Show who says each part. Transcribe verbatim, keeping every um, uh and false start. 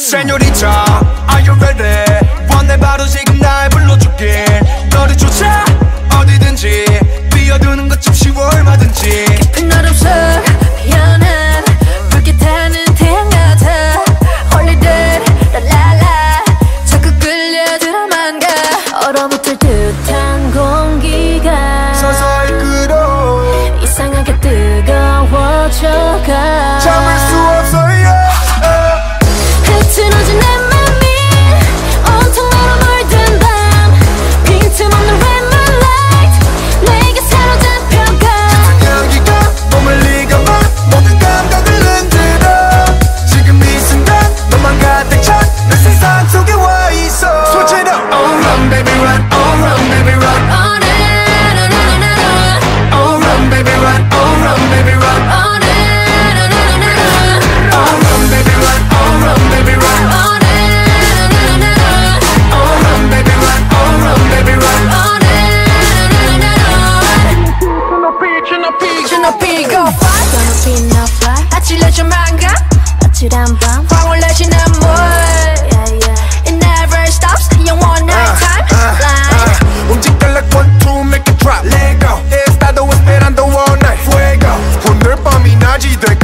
Speaker 1: Señorita, are you ready? 원해 바로 지금 날 불러줄게. 너를 쫓아 어디든지 뛰어드는 것 좀 쉬워 얼마든지.
Speaker 2: 깊은 얼음 속 피어난 붉게 타는 태양 같아. 홀리들 랄랄라 자꾸 끌려들어만 가. 얼어붙을 듯한 공기가
Speaker 1: 서서히 끓어
Speaker 2: 이상하게 뜨거워져가.
Speaker 1: 참을 수 없어 yeah.
Speaker 2: 흐트러진 내 맘이 온통 너로 물든 밤. 빈틈없는 red moonlight 내게 사로잡혀가.
Speaker 1: 짙은 향기가 몸을 익어봐 모든 감각을 흔들어. 지금 이 순간 너만 가득 찬 내 세상 속에 와 있어. Switch it up. Oh run baby run. Oh run baby run.
Speaker 2: Oh na na na na na.
Speaker 1: Oh run baby run. Oh run baby run.
Speaker 2: Oh na na na na na.
Speaker 1: Oh run baby run. Oh run baby run.
Speaker 2: Oh na na na na na.
Speaker 1: Oh run baby run. Oh run baby run.
Speaker 2: Oh na na na na na.
Speaker 1: 높이
Speaker 2: 높이 go fly. 더 높이 너 fly. 아찔해져 망가. 아찔한 밤 황홀해지는 물. It never stops. 영원한 time fly.
Speaker 1: 움직여 like one two make it drop. Let go. Estado esperando all night. Fuego. 오늘 밤이 낮이 될